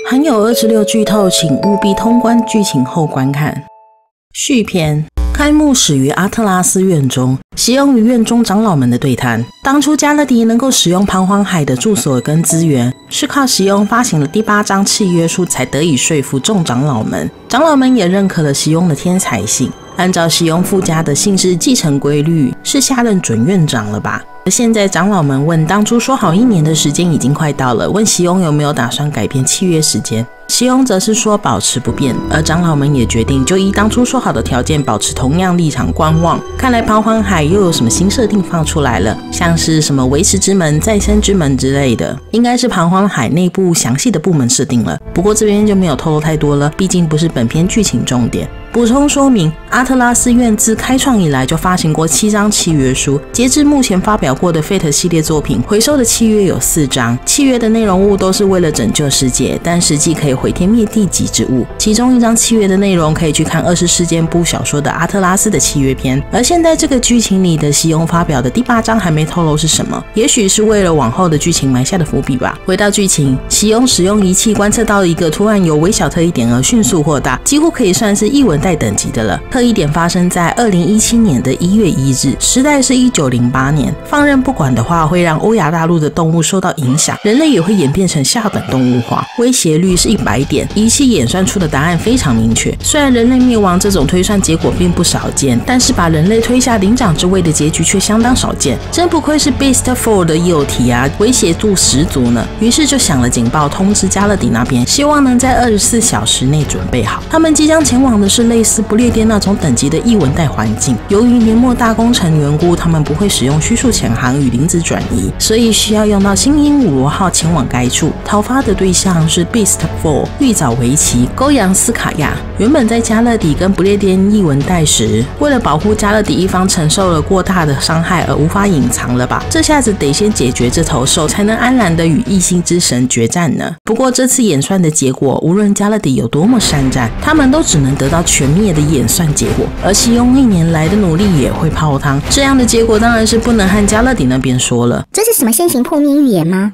含有26剧透，请务必通关剧情后观看。续篇开幕始于阿特拉斯院中，喜用与院中长老们的对谈。当初加勒迪能够使用彷徨海的住所跟资源，是靠喜用发行了第8章契约书才得以说服众长老们。长老们也认可了喜用的天才性，按照喜用附加的姓氏继承规律，是下任准院长了吧？而现在长老们问，当初说好1年的时间已经快到了，问喜用有没有打算改变契约时间。喜用则是说保持不变，而长老们也决定就依当初说好的条件保持同样立场观望。看来彷徨海又有什么新设定放出来了，像是什么维持之门、再生之门之类的，应该是彷徨海内部详细的部门设定了。不过这边就没有透露太多了，毕竟不是本片剧情重点。补充说明，阿特拉斯院自开创以来就发行过7张契约书，截至目前发表过的 Fate 系列作品，回收的契约有4张，契约的内容物都是为了拯救世界，但实际可以毁天灭地级之物。其中1张契约的内容可以去看20世纪部小说的阿特拉斯的契约篇，而现在这个剧情里的喜用发表的第8章还没透露是什么，也许是为了往后的剧情埋下的伏笔吧。回到剧情，喜用使用仪器观测到一个突然由微小特异点而迅速扩大，几乎可以算是异文带等级的了。特异点发生在2017年的1月1日，时代是1908年。放任不管的话，会让欧亚大陆的动物受到影响，人类也会演变成下等动物化，威胁率是100点。仪器演算出的答案非常明确，虽然人类灭亡这种推算结果并不少见，但是把人类推下灵长之位的结局却相当少见。真不愧是 Beast 4的幼体啊，威胁度十足呢。于是就响了警报，通知加勒底那边，希望能在24小时内准备好。他们即将前往的是类似不列颠那种等级的异文带环境，由于年末大工程缘故，他们不会使用虚数潜航与灵子转移，所以需要用到新鹦鹉螺号前往该处。讨伐的对象是 Beast 4、玉藻维奇、勾扬斯卡亚。原本在加勒底跟不列颠异文带时，为了保护加勒底一方承受了过大的伤害而无法隐藏了吧？这下子得先解决这头兽，才能安然的与异星之神决战呢。不过这次演算的结果，无论加勒底有多么善战，他们都只能得到全灭的演算结果，而喜用1年来的努力也会泡汤。这样的结果当然是不能和加勒底那边说了。 这是什么先行破灭预言吗？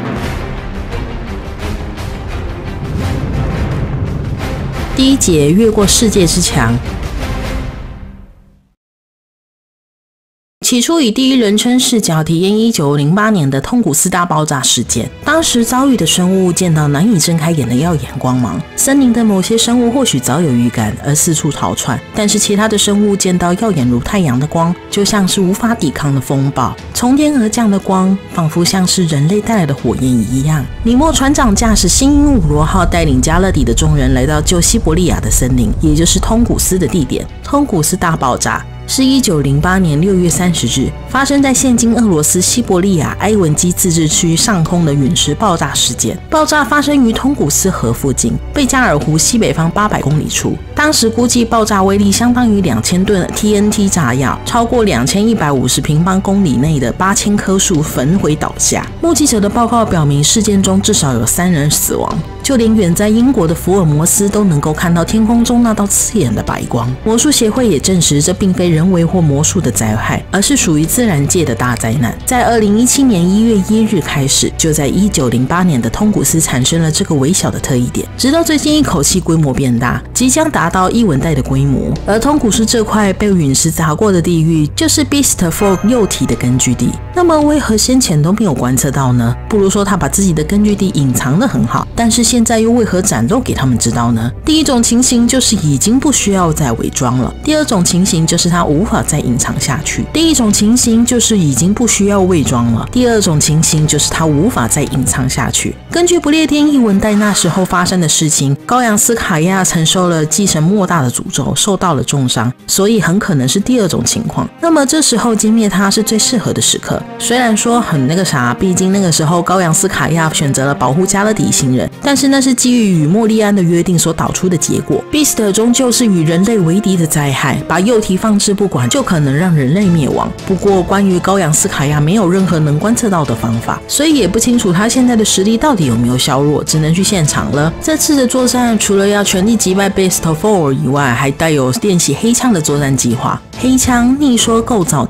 第1节越过世界之墙。起初以第一人称视角体验1908年的通古斯大爆炸事件，当时遭遇的生物见到难以睁开眼的耀眼光芒，森林的某些生物或许早有预感而四处逃窜，但是其他的生物见到耀眼如太阳的光，就像是无法抵抗的风暴，从天而降的光仿佛像是人类带来的火焰一样。尼莫船长驾驶新鹦鹉螺号带领加勒底的众人来到旧西伯利亚的森林，也就是通古斯的地点。通古斯大爆炸是1908年6月30日发生在现今俄罗斯西伯利亚埃文基自治区上空的陨石爆炸事件。爆炸发生于通古斯河附近，贝加尔湖西北方800公里处。当时估计爆炸威力相当于2000吨 TNT 炸药，超过2150平方公里内的8000棵树焚毁倒下。目击者的报告表明，事件中至少有3人死亡。就连远在英国的福尔摩斯都能够看到天空中那道刺眼的白光。魔术协会也证实，这并非人为或魔术的灾害，而是属于自然界的大灾难。在2017年1月1日开始，就在1908年的通古斯产生了这个微小的特异点，直到最近一口气规模变大，即将达到异文带的规模。而通古斯这块被陨石砸过的地域，就是 Beast 4幼体的根据地。那么为何先前都没有观测到呢？不如说他把自己的根据地隐藏得很好，但是现在又为何展露给他们知道呢？第一种情形就是已经不需要再伪装了，第二种情形就是他无法再隐藏下去。第一种情形就是已经不需要伪装了，第二种情形就是他无法再隐藏下去。根据不列颠异文带那时候发生的事情，高扬斯卡亚承受了祭神莫大的诅咒，受到了重伤，所以很可能是第二种情况。那么这时候歼灭他是最适合的时刻。虽然说很那个啥，毕竟那个时候高扬斯卡亚选择了保护加勒底星人，但是那是基于与莫利安的约定所导出的结果。Beast 终究是与人类为敌的灾害，把幼体放置不管，就可能让人类灭亡。不过关于高扬斯卡亚没有任何能观测到的方法，所以也不清楚他现在的实力到底有没有削弱，只能去现场了。这次的作战除了要全力击败 Beast 4以外，还带有练习黑枪的作战计划。黑枪逆说构造体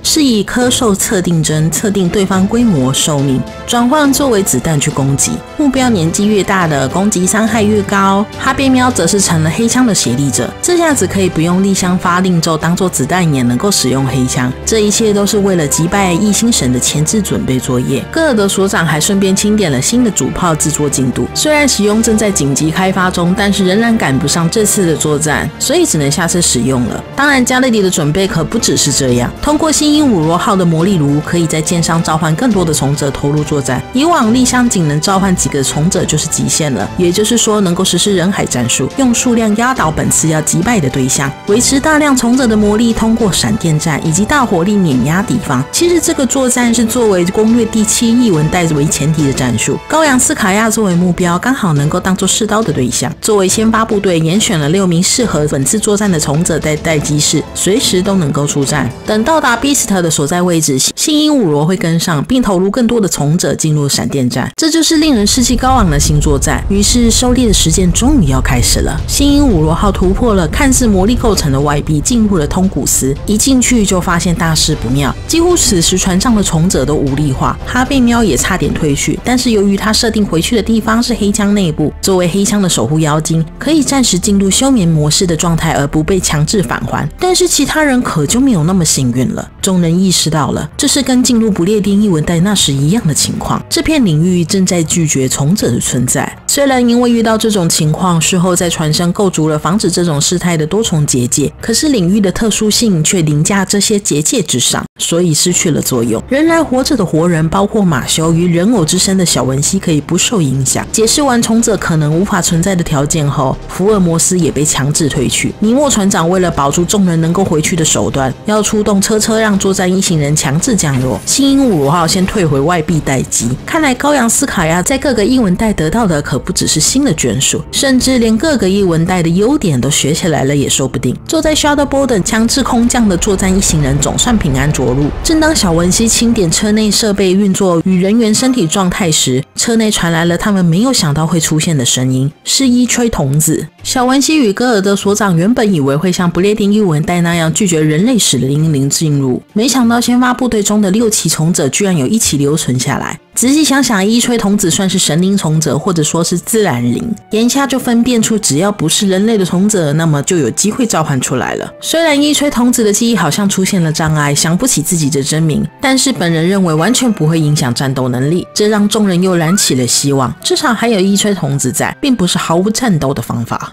是以科兽测定针测定对方规模、寿命，转换作为子弹去攻击。目标年纪越大的，攻击伤害越高。哈贝喵则是成了黑枪的协力者，这下子可以不用丽香发令咒当做子弹，也能够使用黑枪。这一切都是为了击败异星神的前置准备作业。戈尔德所长还顺便清点了新的主炮制作进度，虽然使用正在紧急开发中，但是仍然赶不上这次的作战，所以只能下次使用了。当然，加勒迪的准备可不只是这样，通过新鹦鹉螺号的魔力炉，可以在舰上召唤更多的从者投入作战。以往丽香仅能召唤几个从者就是极限了，也就是说能够实施人海战术，用数量压倒本次要击败的对象，维持大量从者的魔力通过闪电战以及大火力碾压敌方。其实这个作战是作为攻略第7异文带为前提的战术，高扬斯卡亚作为目标，刚好能够当作试刀的对象。作为先发部队，严选了6名适合本次作战的从者在待机室，随时都能够出战。等到达 Beast 的所在位置，新鹦鹉螺会跟上，并投入更多的从者进入闪电战。这就是令人士气高昂的新作战。于是狩猎的时间终于要开始了。新鹦鹉螺号突破了看似魔力构成的外壁，进入了通古斯。一进去就发现大事不妙，几乎此时船上的从者都无力化，哈贝喵也差点退去，但是由于他设定回去的地方是黑枪内部，作为黑枪的守护妖精，可以暂时进入休眠模式的状态而不被强制返还。但是其他人可就没有那么幸运了。众人意识到了，这是跟进入不列颠异文带那时一样的情况，这片领域正在拒绝从者的存在。虽然因为遇到这种情况，事后在船上构筑了防止这种事态的多重结界，可是领域的特殊性却凌驾这些结界之上，所以失去了作用。仍然活着的活人，包括马修与人偶之身的小文西可以不受影响。解释完从者可能无法存在的条件后，福尔摩斯也被强制退去。尼莫船长为了保住众人能够回去的手段，要出动车让作战一行人强制降落。新鹦鹉螺号先退回外壁待机。看来高扬斯卡亚在各个异文带得到的可不只是新的眷属，甚至连各个异文带的优点都学起来了也说不定。坐在 Shuttleboard 强制空降的作战一行人总算平安着陆。正当小文西清点车内设备运作与人员身体状态时，车内传来了他们没有想到会出现的声音，是伊吹童子。小文西与戈尔德所长原本以为会像不列颠异文带那样拒绝人类使灵灵进入，没想到先发部队中的6期从者居然有1期留存下来。仔细想想，伊吹童子算是神灵从者，或者说是自然灵，眼下就分辨出只要不是人类的从者，那么就有机会召唤出来了。虽然伊吹童子的记忆好像出现了障碍，想不起自己的真名，但是本人认为完全不会影响战斗能力，这让众人又燃起了希望，至少还有伊吹童子在，并不是毫无战斗的方法。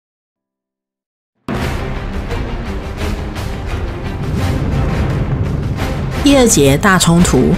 第2节大冲突。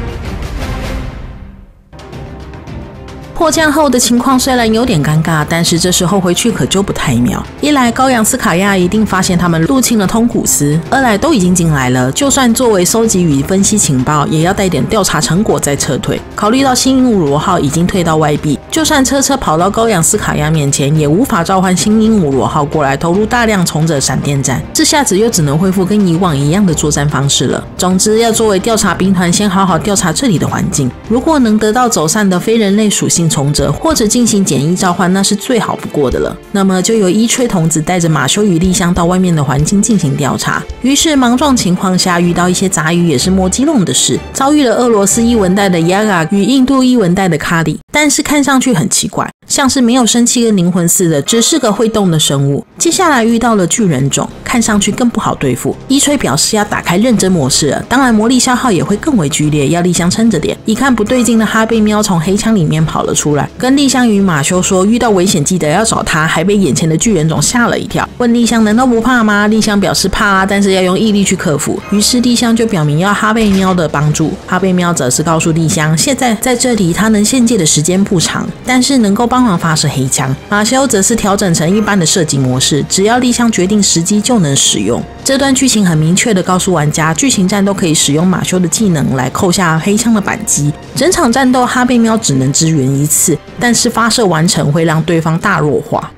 迫降后的情况虽然有点尴尬，但是这时候回去可就不太妙。一来高扬斯卡亚一定发现他们入侵了通古斯，二来都已经进来了，就算作为收集与分析情报，也要带点调查成果再撤退。考虑到新鹦鹉螺号已经退到外壁，就算车跑到高扬斯卡亚面前，也无法召唤新鹦鹉螺号过来投入大量从者闪电战，这下子又只能恢复跟以往一样的作战方式了。总之，要作为调查兵团，先好好调查这里的环境，如果能得到走散的非人类属性从者，或者进行简易召唤，那是最好不过的了。那么就由伊吹童子带着马修与丽香到外面的环境进行调查。于是莽撞情况下遇到一些杂鱼也是莫基弄的事，遭遇了俄罗斯异文带的亚嘎与印度异文带的卡里，但是看上去很奇怪，像是没有生气跟灵魂似的，只是个会动的生物。接下来遇到了巨人种，看上去更不好对付。伊吹表示要打开认真模式了，当然魔力消耗也会更为剧烈，要丽香撑着点。一看不对劲的哈贝喵从黑枪里面跑了出来，跟丽香与马修说遇到危险记得要找他，还被眼前的巨人种吓了一跳，问丽香难道不怕吗？丽香表示怕啊，但是要用毅力去克服。于是丽香就表明要哈贝喵的帮助，哈贝喵则是告诉丽香现在在这里他能献祭的时间不长，但是能够帮忙发射黑枪。马修则是调整成一般的射击模式，只要丽香决定时机就能使用。这段剧情很明确的告诉玩家，剧情战都可以使用马修的技能来扣下黑枪的扳机。整场战斗哈贝喵只能支援1次，但是发射完成会让对方大弱化。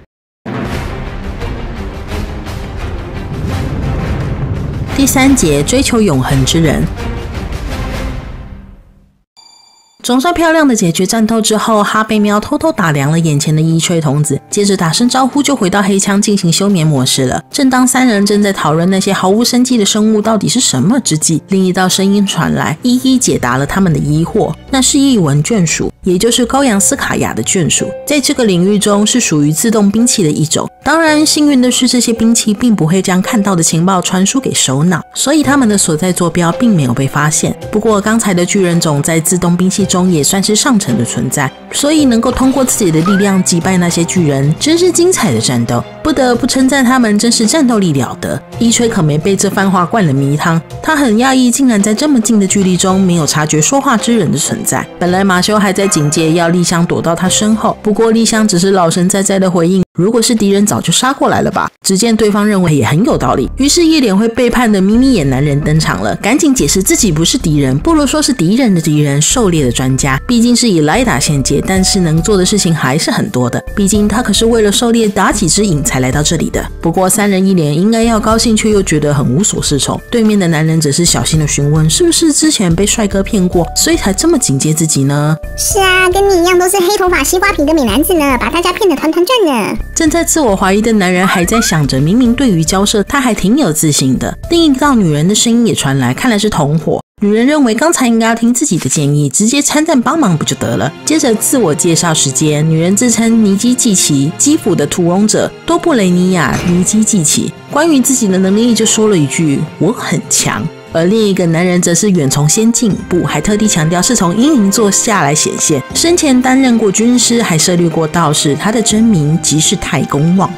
第3节追求永恒之人。 总算漂亮的解决战斗之后，哈贝喵偷偷打量了眼前的伊吹童子，接着打声招呼就回到黑枪进行休眠模式了。正当三人正在讨论那些毫无生机的生物到底是什么之际，另一道声音传来，一一解答了他们的疑惑。那是异文眷属，也就是高扬斯卡亚的眷属，在这个领域中是属于自动兵器的一种。当然，幸运的是这些兵器并不会将看到的情报传输给首脑，所以他们的所在坐标并没有被发现。不过刚才的巨人种在自动兵器中也算是上层的存在，所以能够通过自己的力量击败那些巨人，真是精彩的战斗，不得不称赞他们真是战斗力了得。伊吹可没被这番话灌了迷汤，他很讶异竟然在这么近的距离中没有察觉说话之人的存在。本来马修还在警戒要丽香躲到他身后，不过丽香只是老神在在的回应，如果是敌人早就杀过来了吧。只见对方认为也很有道理，于是一脸会背叛的眯眯眼男人登场了，赶紧解释自己不是敌人，不如说是敌人的敌人，狩猎的专家。毕竟是以莱达献界，但是能做的事情还是很多的，毕竟他可是为了狩猎妲己之影才来到这里的。不过三人一脸应该要高兴，却又觉得很无所适从。对面的男人只是小心的询问，是不是之前被帅哥骗过，所以才这么警戒自己呢？ 是啊，跟你一样都是黑头发西瓜皮的美男子呢，把大家骗得团团转呢。 正在自我怀疑的男人还在想着，明明对于交涉他还挺有自信的。另一道女人的声音也传来，看来是同伙。女人认为刚才应该要听自己的建议，直接参战帮忙不就得了。接着自我介绍时间，女人自称尼基季奇，基辅的屠龙者多布雷尼亚尼基季奇。关于自己的能力就说了一句我很强。而另一个男人则是远从先进步，还特地强调是从阴灵座下来显现，生前担任过军师，还涉猎过道士，他的真名即是太公望。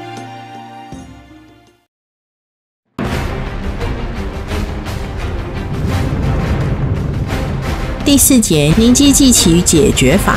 第4节尼基季奇解决法。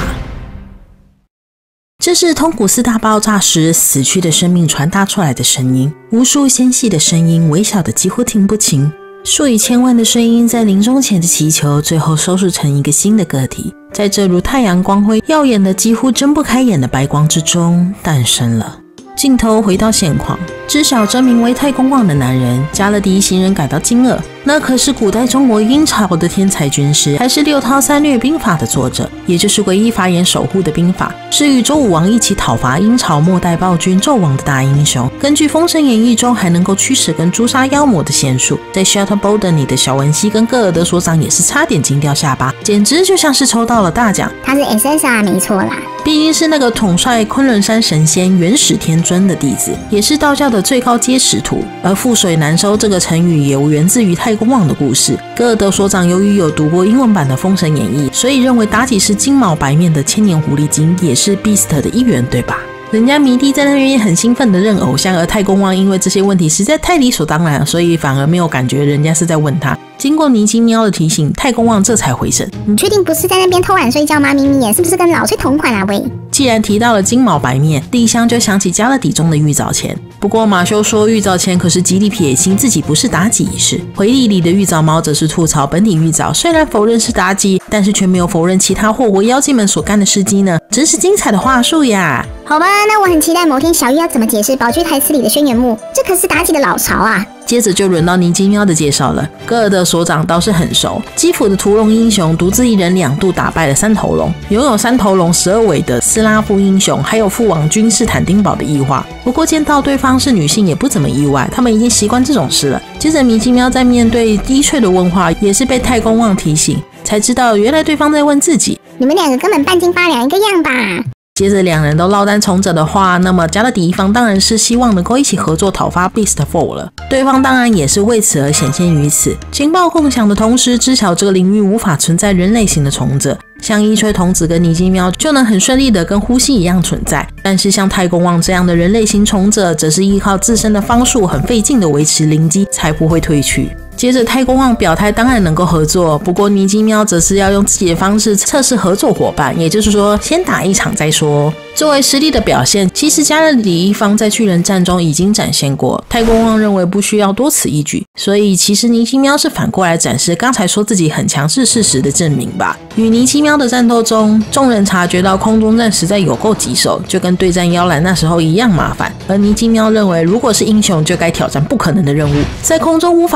这是通古斯大爆炸时死去的生命传达出来的声音，无数纤细的声音，微小的几乎听不清，数以千万的声音在临终前的祈求，最后收拾成一个新的个体，在这如太阳光辉耀眼的几乎睁不开眼的白光之中诞生了。镜头回到现况，知晓真名为太公望的男人加勒迪行人感到惊愕，那可是古代中国殷朝的天才军师，还是6韬3略兵法的作者，也就是唯一法眼守护的兵法，是与周武王一起讨伐殷朝末代暴君纣王的大英雄。根据《封神演义》中还能够驱使跟诛杀妖魔的仙术，在 Shutter Boulder 里的小文熙跟戈尔德所长也是差点惊掉下巴，简直就像是抽到了大奖。 他是 SSR 没错啦， 毕竟是那个统帅昆仑山神仙元始天尊的弟子，也是道教的最高阶使徒。而覆水难收这个成语也源自于太公望的故事。戈尔德所长由于有读过英文版的《封神演义》，所以认为妲己是金毛白面的千年狐狸精，也是 Beast 的一员，对吧？人家迷弟在那边也很兴奋的认偶像，而太公望因为这些问题实在太理所当然，所以反而没有感觉人家是在问他。经过尼基喵的提醒，太公望这才回神。 你确定不是在那边偷懒睡觉吗？眯眯眼是不是跟老崔同款啊？喂！ 既然提到了金毛白面，丽香就想起加勒底中的玉藻前。不过马修说玉藻前可是极力撇清自己不是妲己一事。回忆里的玉藻猫则是吐槽本体玉藻虽然否认是妲己，但是却没有否认其他祸国妖精们所干的事迹呢，真是精彩的话术呀！ 好吧，那我很期待某天小玉要怎么解释宝具台词里的轩辕木，这可是妲己的老巢啊！ 接着就轮到尼基喵的介绍了。戈尔德所长倒是很熟，基辅的屠龙英雄独自一人2度打败了3头龙，拥有3头龙12尾的斯拉夫英雄，还有父王君士坦丁堡的异化。不过见到对方是女性也不怎么意外，他们已经习惯这种事了。接着尼基喵在面对低翠的问话，也是被太公望提醒，才知道原来对方在问自己。 你们2个根本半斤八两一个样吧？ 接着2人都落单从者的话，那么加勒底一方当然是希望能够一起合作讨伐 Beast 4了，对方当然也是为此而显现于此。情报共享的同时，知晓这个领域无法存在人类型的从者，像伊吹童子跟尼基喵就能很顺利的跟呼吸一样存在，但是像太公望这样的人类型从者，则是依靠自身的方术很费劲的维持灵机，才不会退去。接着太公望表态当然能够合作，不过尼基喵则是要用自己的方式测试合作伙伴，也就是说先打一场再说。作为实力的表现，其实加勒底一方在巨人战中已经展现过，太公望认为不需要多此一举，所以其实尼基喵是反过来展示刚才说自己很强是事实的证明吧。与尼基喵的战斗中，众人察觉到空中战实在有够棘手，就跟对战妖兰那时候一样麻烦，而尼基喵认为如果是英雄就该挑战不可能的任务，在空中无法飞这样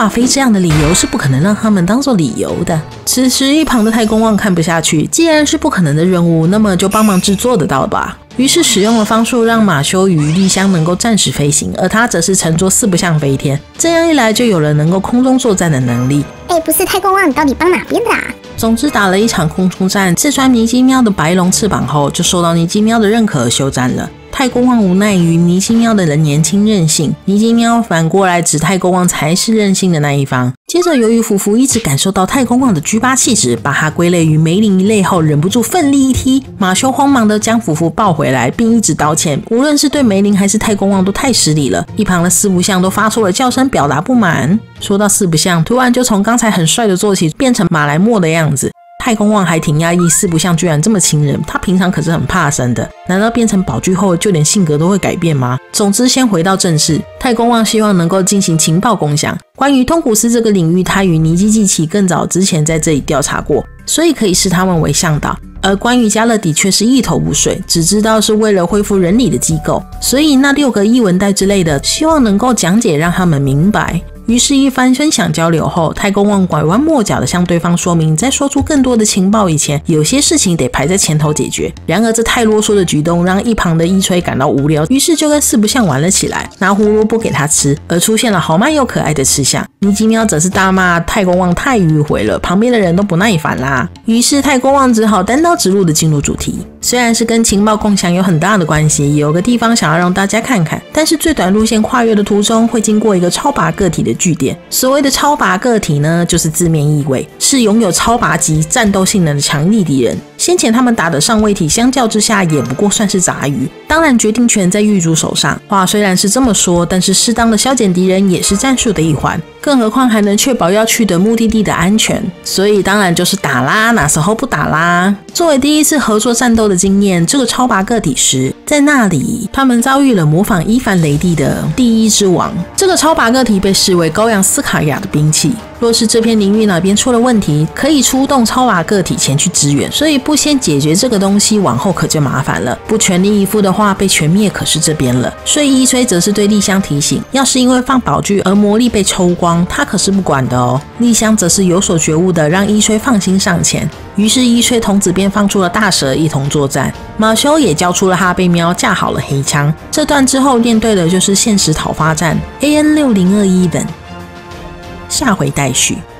样的理由是不可能让他们当做理由的。此时一旁的太公望看不下去，既然是不可能的任务，那么就帮忙制作得到吧。于是使用了方术让马修与丽香能够暂时飞行，而他则是乘坐四不像飞天，这样一来就有了能够空中作战的能力。 不是太公望，你到底帮哪边的啊？ 总之打了一场空中战，刺穿尼基喵的白龙翅膀后，就受到尼基喵的认可而休战了。太公望无奈于尼基喵的年轻任性，尼基喵反过来指太公望才是任性的那一方。接着由于福福一直感受到太公望的居巴气质，把他归类于梅林一类后，忍不住奋力一踢，马修慌忙的将福福抱回来，并一直道歉，无论是对梅林还是太公望都太失礼了。一旁的四不像都发出了叫声表达不满。说到四不像，突然就从刚才很帅的坐骑变成马来貘的样子。太公望还挺讶异四不像居然这么亲人，他平常可是很怕生的，难道变成宝具后就连性格都会改变吗？总之先回到正事，太公望希望能够进行情报共享。关于通古斯这个领域，他与尼基季奇更早之前在这里调查过，所以可以视他们为向导。而关于加勒底却是一头雾水，只知道是为了恢复人理的机构，所以那6个译文带之类的，希望能够讲解让他们明白。于是一番分享交流后，太公望拐弯抹角的向对方说明，在说出更多的情报以前，有些事情得排在前头解决。然而这太啰嗦的举动让一旁的伊吹感到无聊，于是就跟四不像玩了起来，拿胡萝卜给他吃，而出现了豪迈又可爱的吃相。尼基喵则是大骂太公望太迂回了，旁边的人都不耐烦啦。于是太公望只好单刀直入的进入主题，虽然是跟情报共享有很大的关系，有个地方想要让大家看看，但是最短路线跨越的途中会经过一个超拔个体的据点。所谓的超拔个体呢，就是字面意味，是拥有超拔级战斗性能的强力敌人。先前他们打的上位体相较之下也不过算是杂鱼，当然决定权在狱主手上。话虽然是这么说，但是适当的削减敌人也是战术的一环，更何况还能确保要去的目的地的安全，所以当然就是打啦，哪时候不打啦？作为第一次合作战斗的经验，这个超拔个体时，在那里他们遭遇了模仿伊凡雷帝的第一之王。这个超拔个体被视为高扬斯卡亚的兵器，若是这片领域哪边出了问题，可以出动超拔个体前去支援，所以不先解决这个东西，往后可就麻烦了。不全力以赴的话，被全灭可是这边了。所以伊吹则是对丽香提醒，要是因为放宝具而魔力被抽光，他可是不管的哦。丽香则是有所觉悟的，让伊吹放心上前。于是伊吹童子便放出了大蛇一同作战，马修也交出了哈贝喵，架好了黑枪。这段之后面对的就是现实讨伐战 AN6021 等，下回待续。